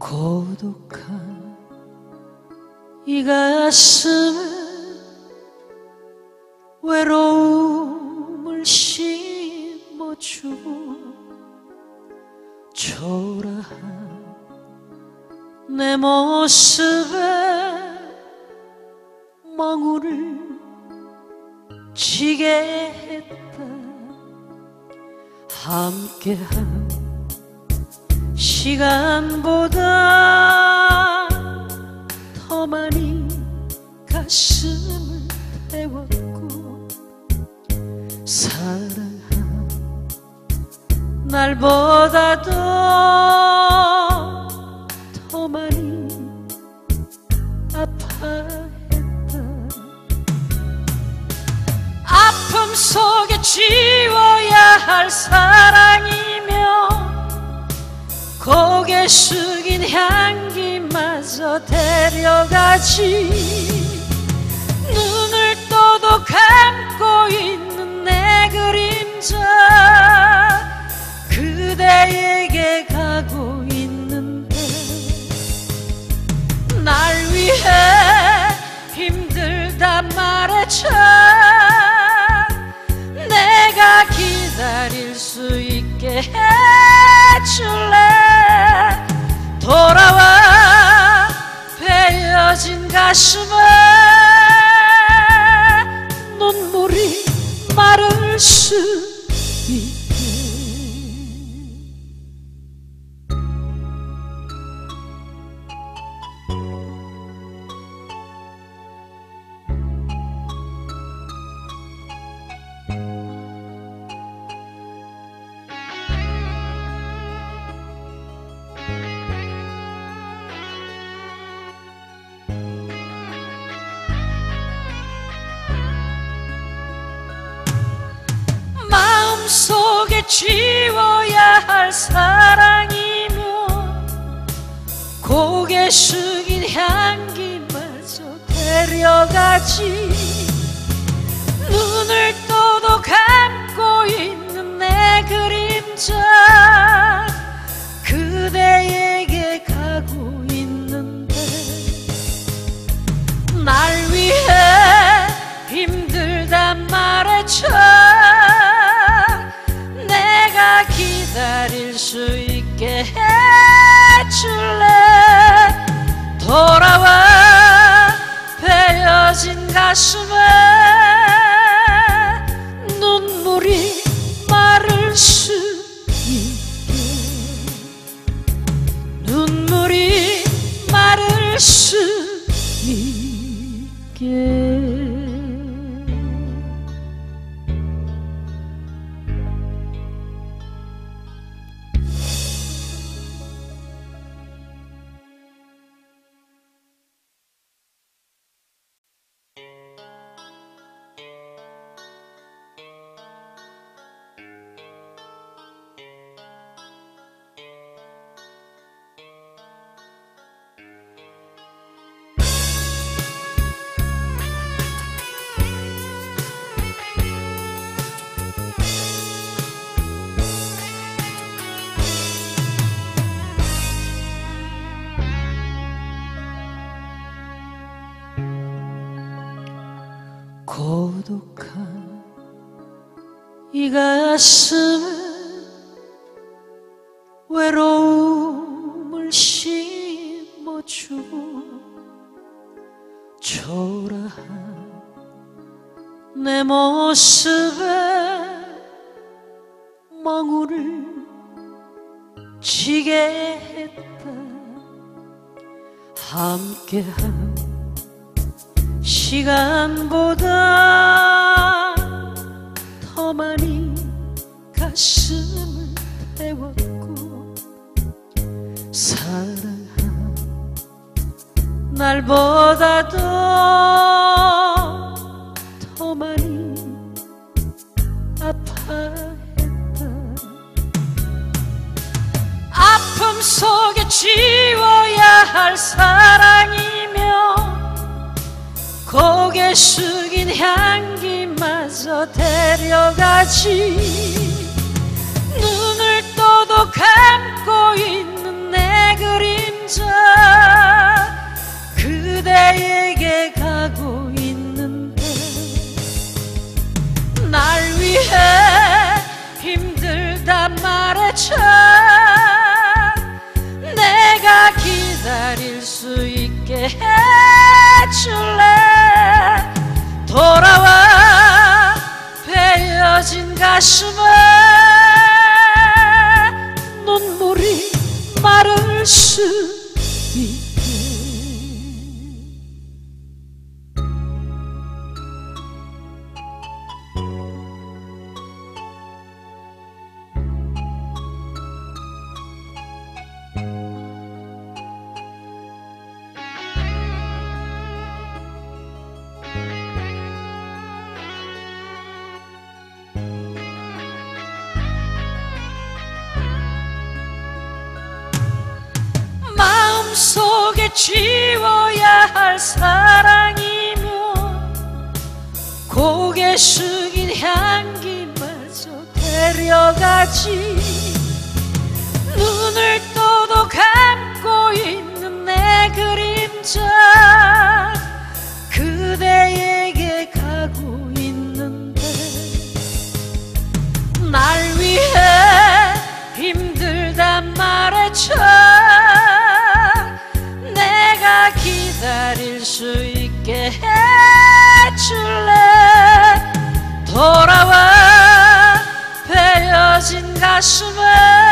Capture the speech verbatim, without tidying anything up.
고독한 이 가슴에 외로움을 심어주고 초라한 내 모습에 멍울을 지게 했다. 함께한 시간보다 더 많이 가슴을 태웠고 사랑한 날보다도 더 많이 아파했다. 아픔 속에 지워야 할 사랑이며 고개 숙인 향기마저 데려가지. 눈을 떠도 감고 있는 내 그림자 그대에게 가고 있는데 날 위해 힘들다 말해줘. 내가 기다릴 수 있게 해줄래. 돌아와 베어진 가슴에 눈물이 마를 수 있게. 마음속에 지워야 할 사랑이며 고개 숙인 향기마저 데려가지. 눈을 떠도 감고 있는 내 그림자 그대에게 가고 있는데 날 위해 힘들다 말해줘. 내가 기다릴 수 있게 해줄래. 돌아와 베어진 가슴에 눈물이 마를 수 있게. 눈물이 마를 수 있게. 고독한 이 가슴에 외로움을 심어주고 초라한 내 모습에 멍울을 지게 했다. 함께한 시간보다 더 많이 가슴을 태웠고 사랑한 날보다도 더 많이 아파했다. 아픔 속에 지워야 할 사랑이며 고개 숙인 향기마저 데려가지. 눈을 떠도 감고 있는 내 그림자 해줄래. 돌아와 베어진 가슴에 눈물이 마를 수 있게. 마음속에 지워야 할 사랑이며 고개 숙인 향기마저 데려가지. 눈을 떠도 감고 있는 내 그림자 그대에게 가고 있는데 날 위해 힘들단 말해줘. 내가 기다릴 수 있게 해줄래. 돌아와 베어진 가슴에